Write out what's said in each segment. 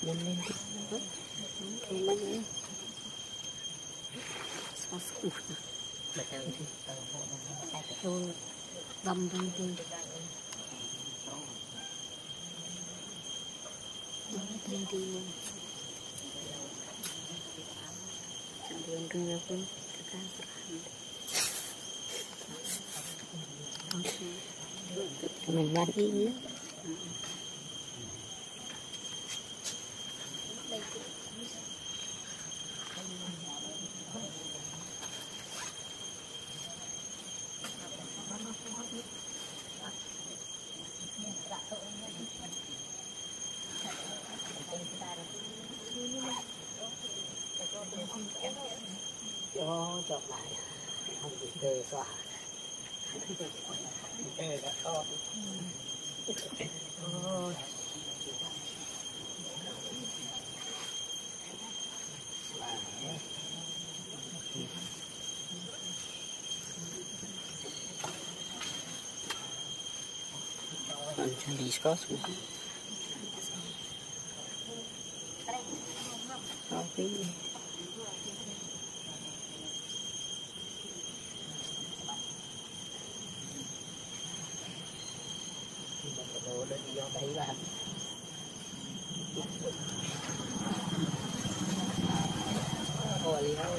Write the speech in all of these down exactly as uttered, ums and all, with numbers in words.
Lên lên thì mấy cái sao sụt rồi đâm đâm đâm đâm đi đường đường pun tekan mình ban ini cho chọn lại không bị tê xóa tê đã to ôi anh chẳng đi có xuống không biết đồ đến do tay bạn ôi đi thôi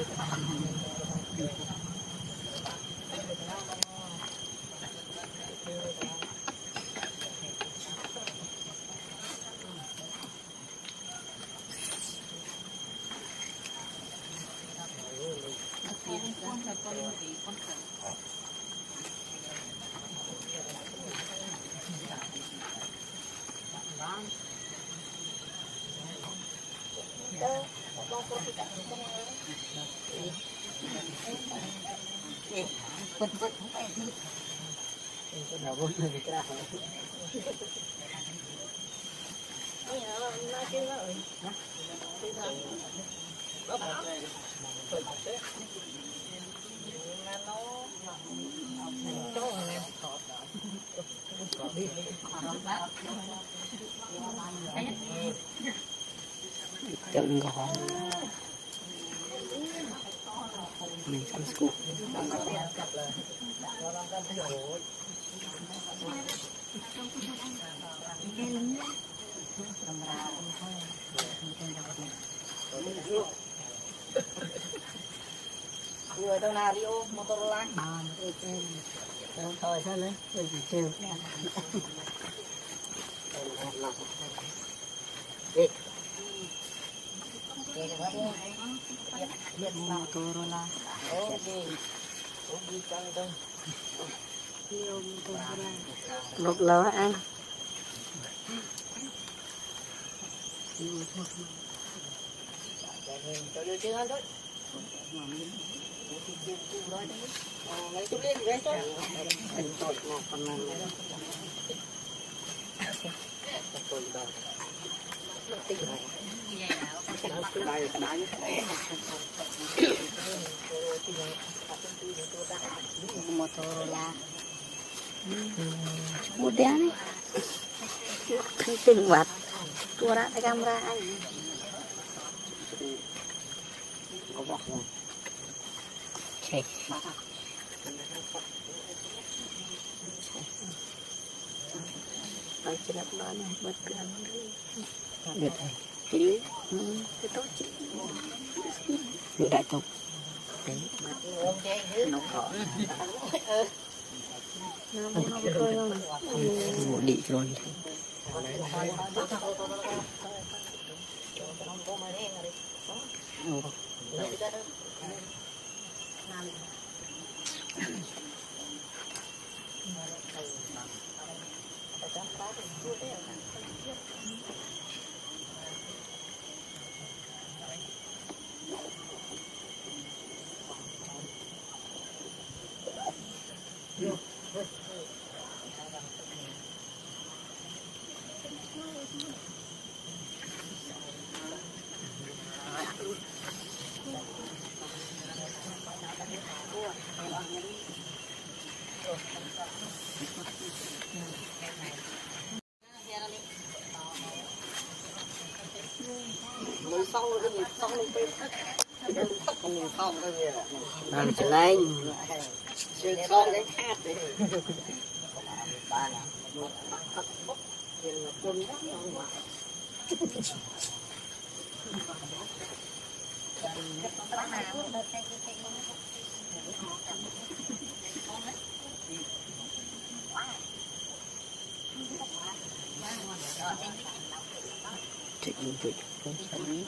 Quên quên không phải đi. Cái nào quên người ta. Bây giờ nó chưa rồi. Hả? Chưa rồi. Đó bảo. Nó cho này. Đi. Đừng gọn. Mình sắm scoop người đâu nào đi ô Motorola đâu thôi sao đấy tôi chỉ trêu đi Motorola một lọ ăn cho đưa chưa ăn thôi lấy chút lên lấy thôi anh tôi một phần ăn tôi đó tinh này đây cái đá Motorola mudah nih penting banget suara kamera aja cek Hãy subscribe cho kênh Ghiền Mì Gõ để không bỏ lỡ những video hấp dẫn đại tục nó có một đi rồi làm trở lên chưa con cái khác đấy ba là một thật bốc tiền là quân rất là ngoài Chị nhìn tôi không sao ý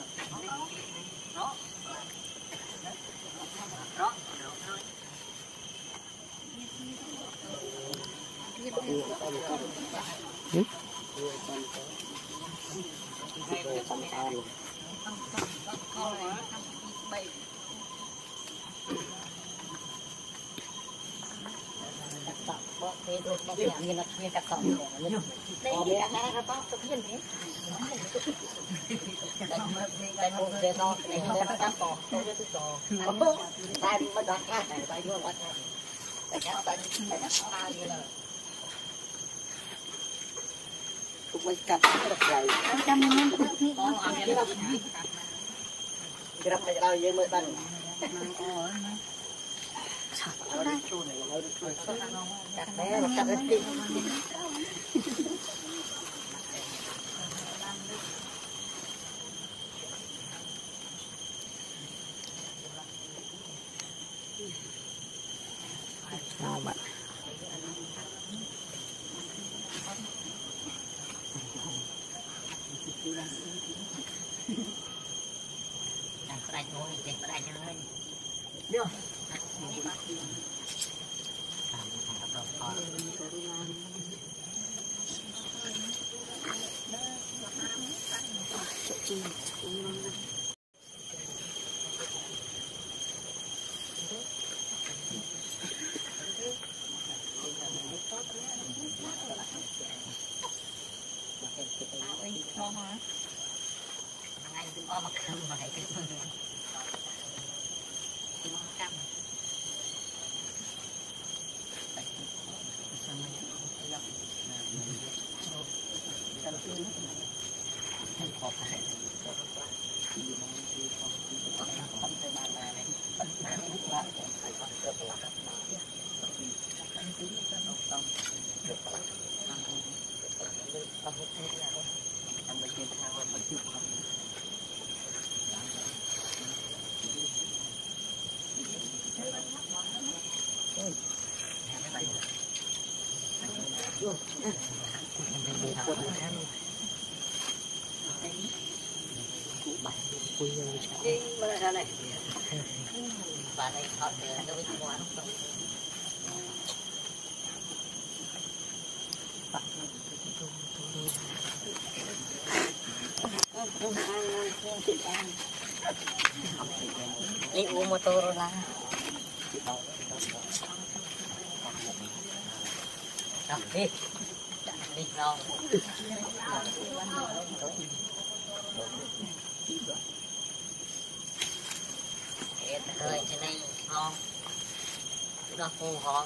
Ừ? Như là như cắt sọn đây là nó có tự nhiên thế đây một cái to này nó cắt sọn tôi cho tôi sọn tay mới đoạt ra này tay vừa đoạt ra tay cắt tay tay cắt tay như là cũng mới cắt được lại trăm năm cái đập này đâu vậy mới bắn cắt bé mà cắt hết đi sao bạn có đây thôi để có đây cho nó lên được này và đây họ nó với ngoan không đi uống motor rồi là đi đi đâu hơi trên đây ngon nó phù hòn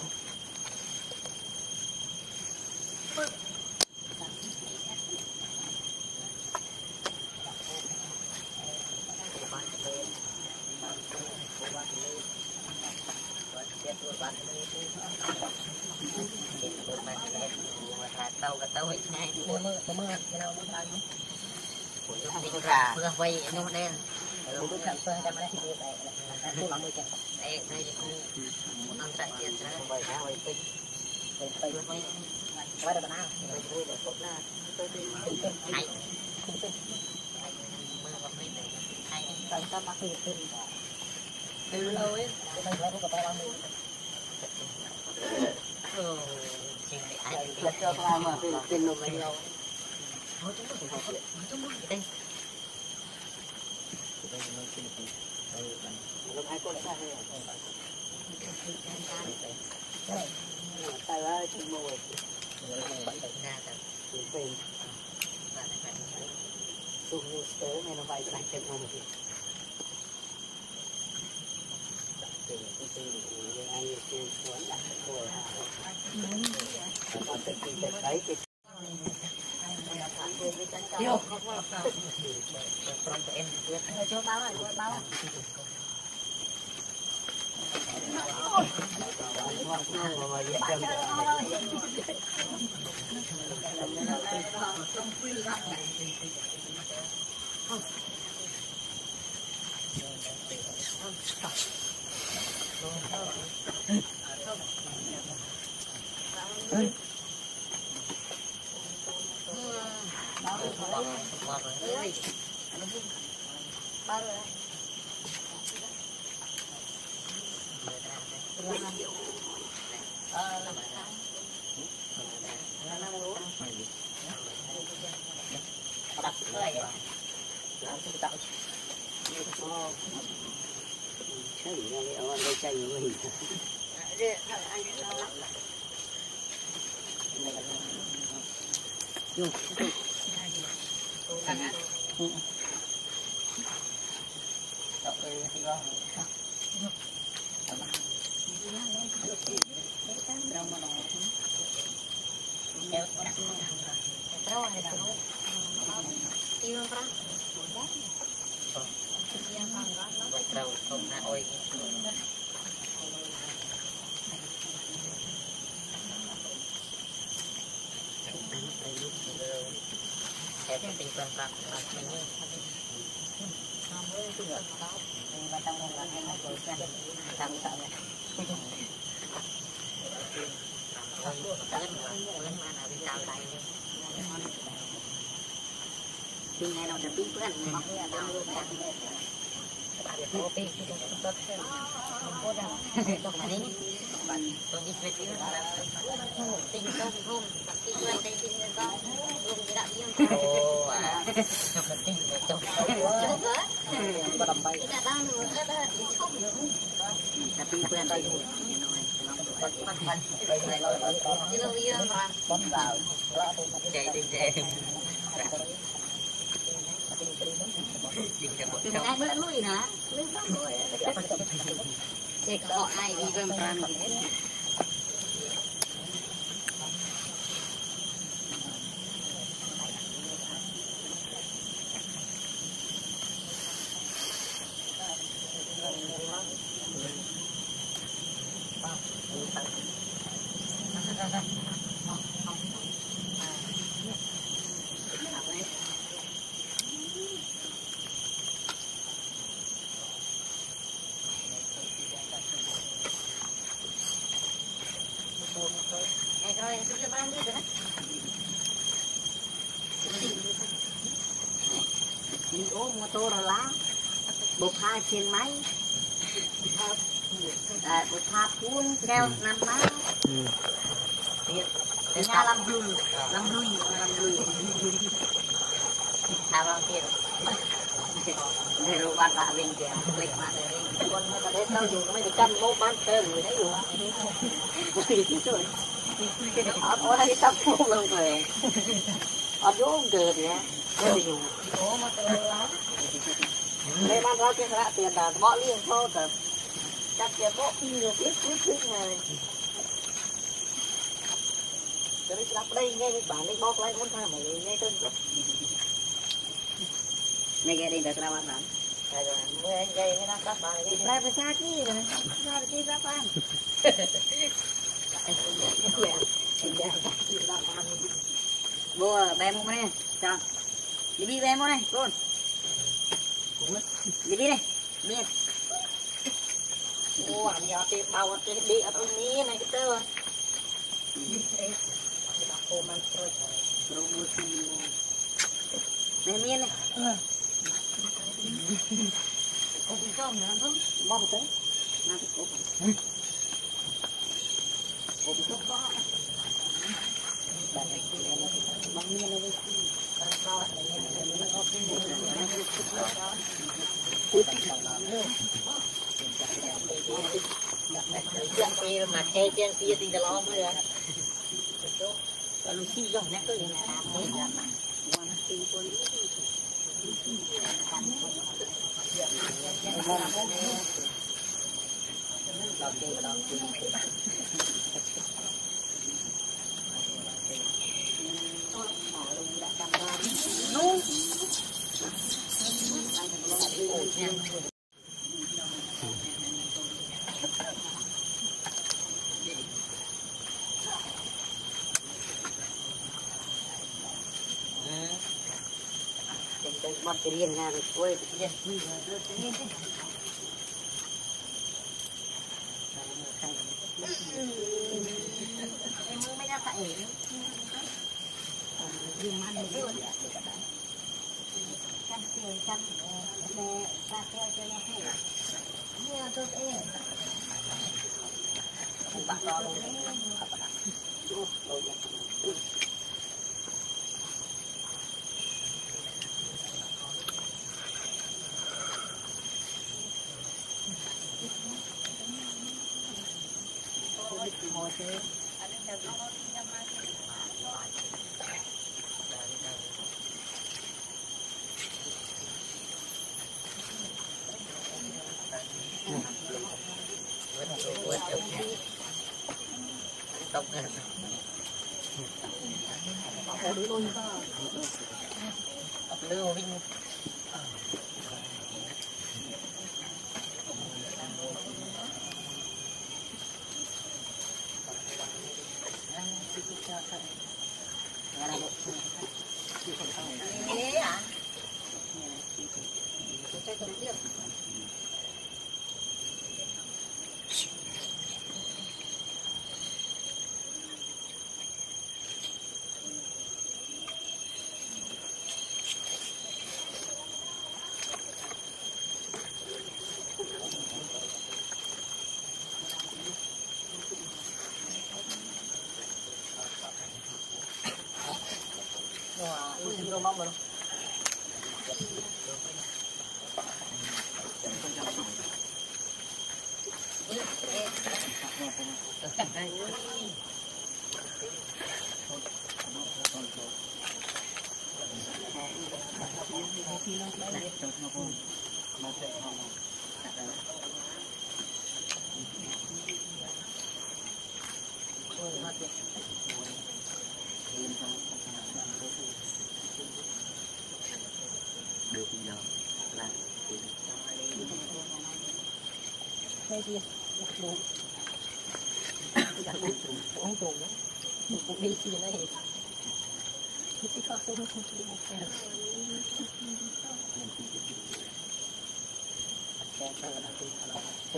tàu cả tàu hết ngay mưa mưa mưa cái nào mưa ăn mưa ra mưa vây nó đen tôi chậm tôi chậm đấy tôi làm mười chậm đây đây một năm chạy tiền cho nó bảy hai bảy tinh bảy bảy bảy quay được nào tôi để cột là tôi đi hay không tinh mưa vào đây hay tại sao bác đi tinh từ lâu ấy tôi thấy nó có to lắm ừ chỉ ai cho tôi mà tiền nó nhiều thôi chúng tôi phải chúng tôi phải đây lúc hai cô lại ra đây cái tay ơi chim mồi bắn bệnh ra rồi về xuống như sớ này nó vậy lại chân không được từ từ từ anh xem xuống đặt rồi còn tự tin đấy cái Tiêu. Em cho báo rồi, báo. Pin này nóจะpinเพื่อนไงโอเคตัวเส้นโคตรดังตรงนี้ตรงนี้เป็นที่เราติงต้องรุ่มติงอะไรติงก็รุ่มจะได้ยังโอ้อ่ะจบติงจบก็ดำไปจะได้หนูก็ได้ชอบอยู่จะติงเพื่อนได้อยู่ที่เราเยอะมากป้อมดาวใจใจใจđừng ai bữa lui hả? Lui sắp lui. Chết họ ai đi gần pram. Đi ô mô tô rồi lá bột hai trên máy à, bột hai cuốn keo năm má nhà làm rùi làm rùi làm rùi à vâng tiền để rồi bạn bạn mình kìa lịch bạn này con nó đấy tao dùng mấy cái cân bố bán tơ người đấy rồi ở ở đây tao không luôn rồi ở chỗ cười thì ủa mà từ lắm đây ban ra cái là tiền là bỏ liền thôi thật chắc tiền bỏ nhiều biết biết biết này cho nên lắp đây ngay bản đây bóc lại muốn tham mà ngay tên này nghe đi để sao ăn bạn rồi mới anh gây mới đang cắt bạn này phải xa kia rồi ra kia ra ăn bố bé mua này sao Libby bé mua này con Libby này biết mua ăn giờ thì bao cái đi ở trongนี้này cái tơ này miên này có cái cơm nữa không bao tới nào thì có có cái cơm có bằng miên này trên mà khe trên kia thì lo mới được lu xi dòng nè tôi liền làm đấy là mà quan tin tôi nu bọt cái riêng ra rồi quay cái riêng em mua mấy đá phải riêng ăn được rồi chăn tiêu chăn để ta tiêu cho nó hay nhiều tôi sẽ bạn to luôn ngồi chơi tóc này có đứa luôn tóc lừa mình Ini ya. Saya kerja. Wah, ini belum mau belum. Được giờ là cái gì cũng cũng cũng cũng đi chi này cái khó không không chịu một cái cái cái là cái là cái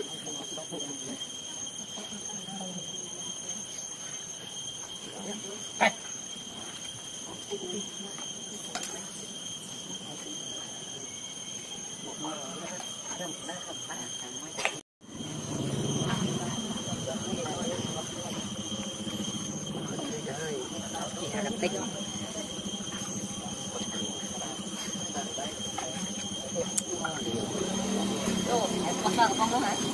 không có hả?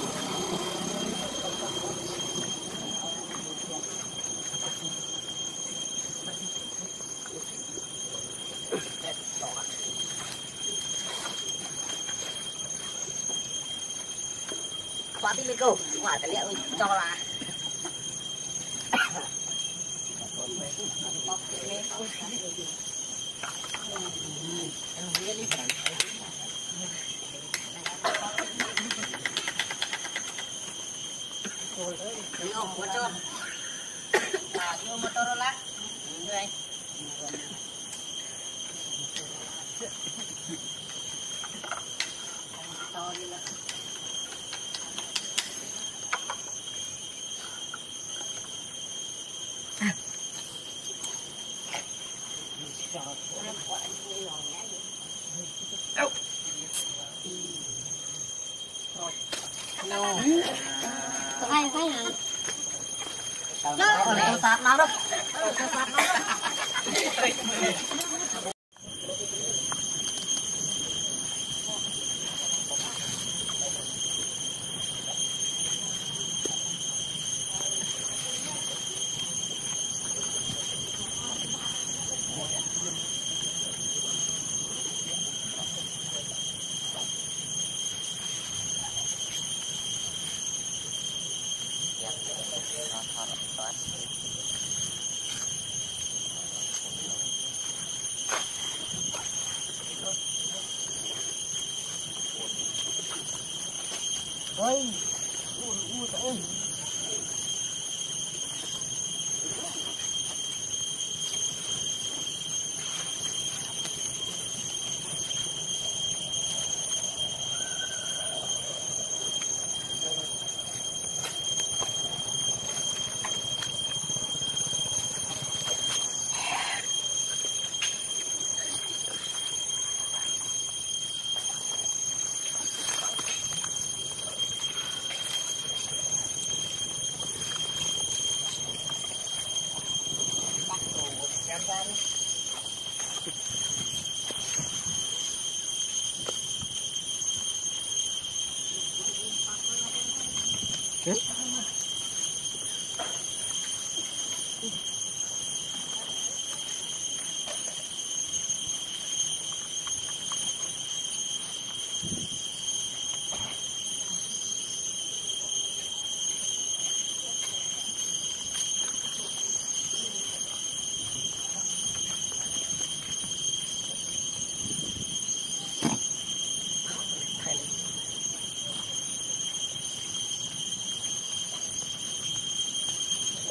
Quả tí mấy câu, quả tài liệu cho là Ini om bocor. Nah, ini motor lah. Ini. Sorry lah. No. Hay hay hả? Nó còn lại sạt nào đâu. Sạt nào đâu.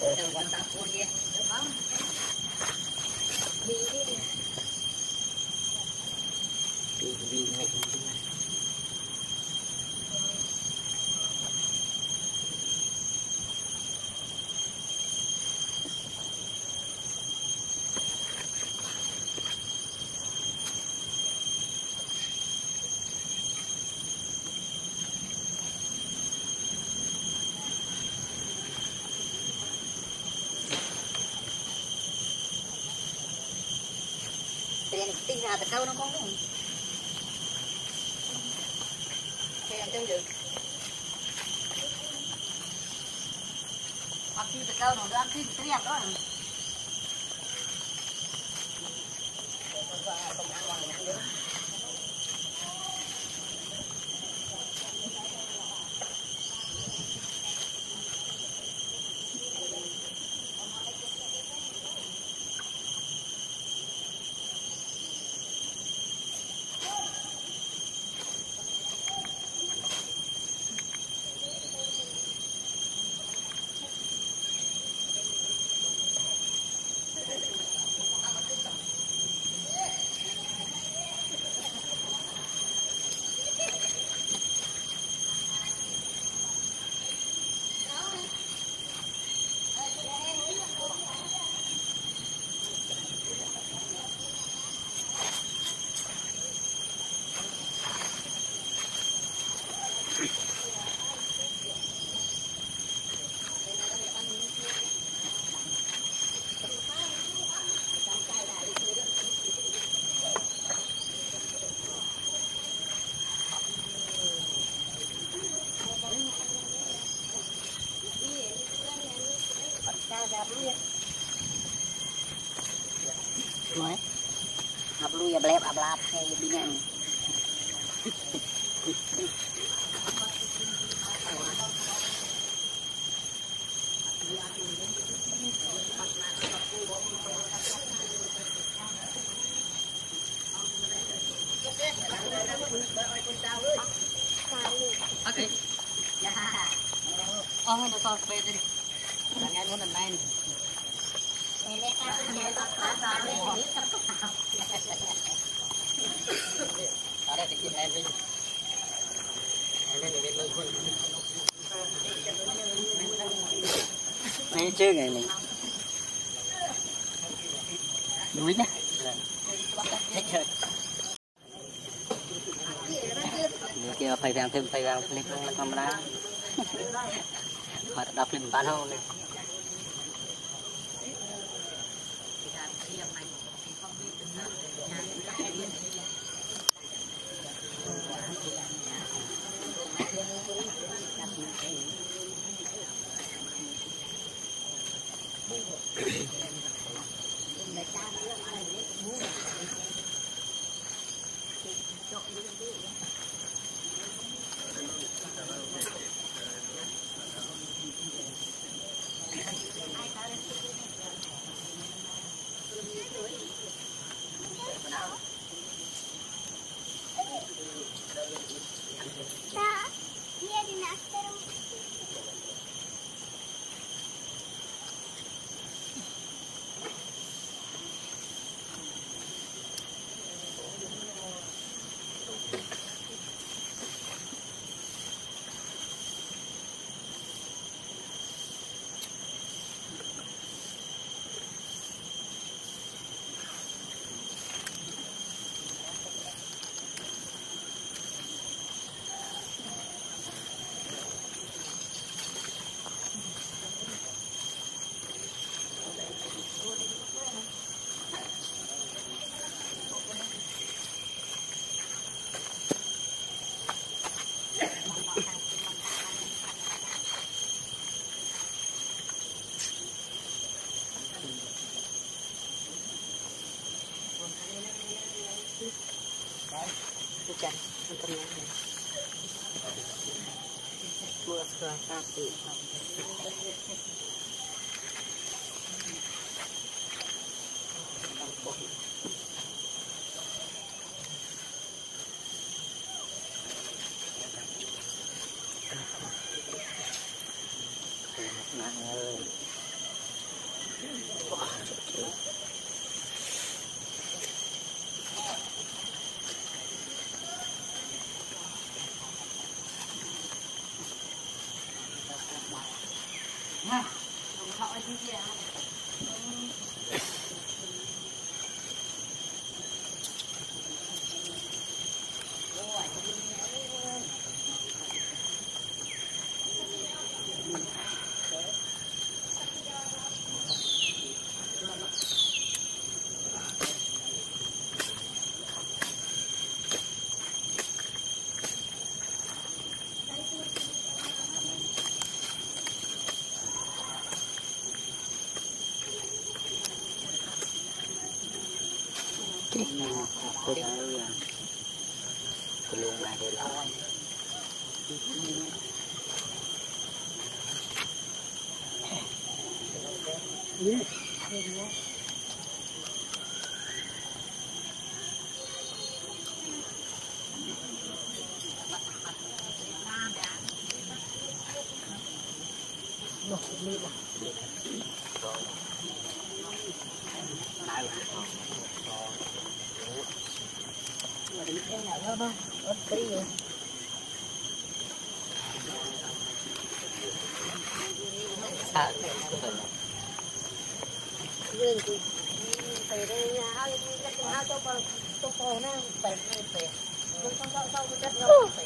Tiền tin ra từ đâu nó không đúng. Thì anh chân được. Hoặc khi từ đâu nó đang khi từ tiền đó. Nói ập lui ập lép ập lạp hay đi ngang okay yeah oh nó sao về đi là nghe muốn lần này ở đây thì chị em đi em lên để lên này chơi ngày này đuối nhá hết rồi kia phải vàng thêm phải vàng clip nó không đá họ đọc lên bán không này hujan untuk yang buat sekolah kaki nặng ơi luôn lại để lại sao dương thì phải đây hao cái hao cho con cho con nó phải phải không không không không chất nó phải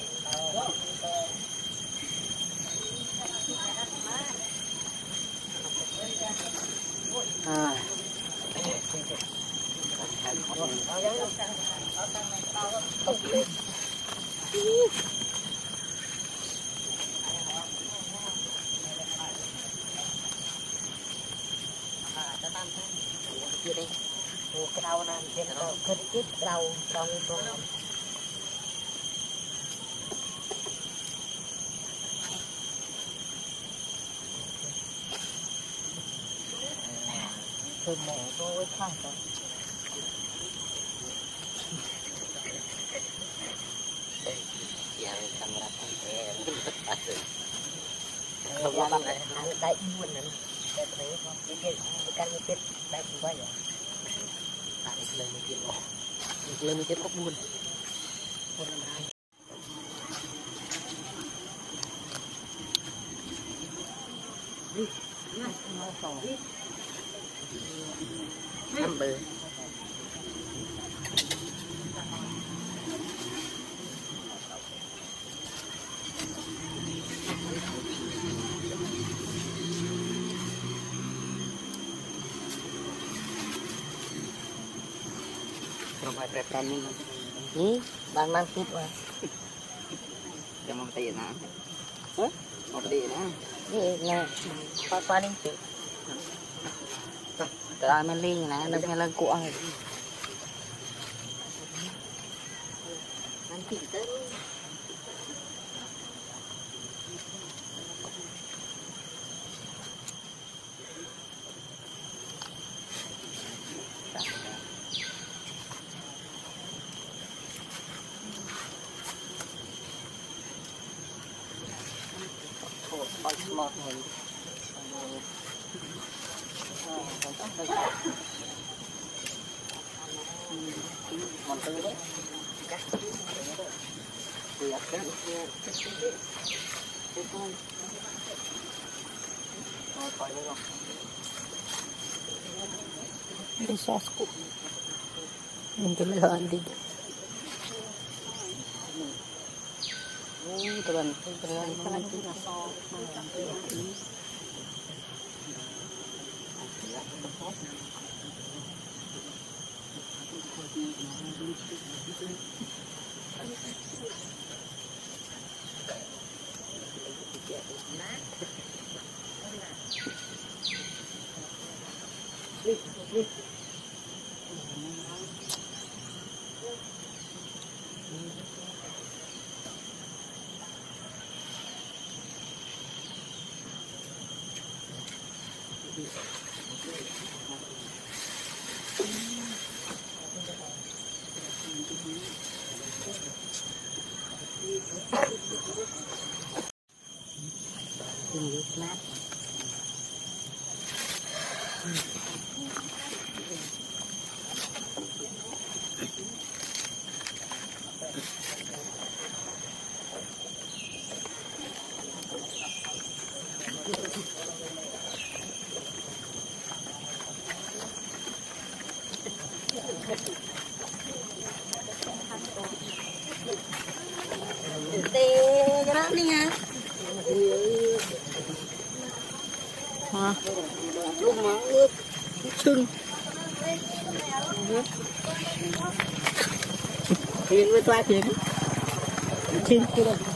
à đây cái đầu này cái đầu cái cái đầu đầu con thơm mẹ tôi khác rồi giờ camera không thể không có bằng này đây buồn này đây thấy không cái cái cái cái đây cũng vậy tại lên một chuyện rồi lên một chuyện có buồn buồn làm ai đi năm bờ không phải prep running ini bang bang tip lah jangan mau tanya nah hah mau tanya nah ini nah apa paling tu tao men linh nè đừng nghe lên cuộn nanti kita Bye smart hơn. Mình tư đấy. Cắt. Thì ắt cái. Cái con. Nó phải đấy không? cái sauce của mình cái lợn đi Ini teman, teman teman kita so, tinggi mát Tê cái đó đi nha. Hả? Lúc mà ướp sưng. Phiền với toa phiền. Sưng kia đâu.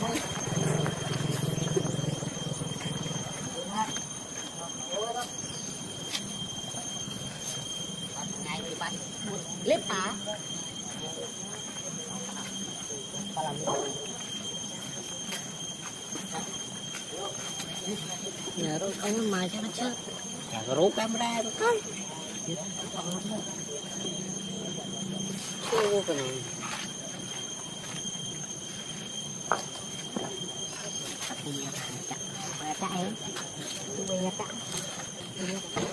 Clip hả? Nhờ rồi ông mài cho nó chết. Chả có rút camera rồi coi. Chưa cái này. Chạy chạy. Bây giờ chạy.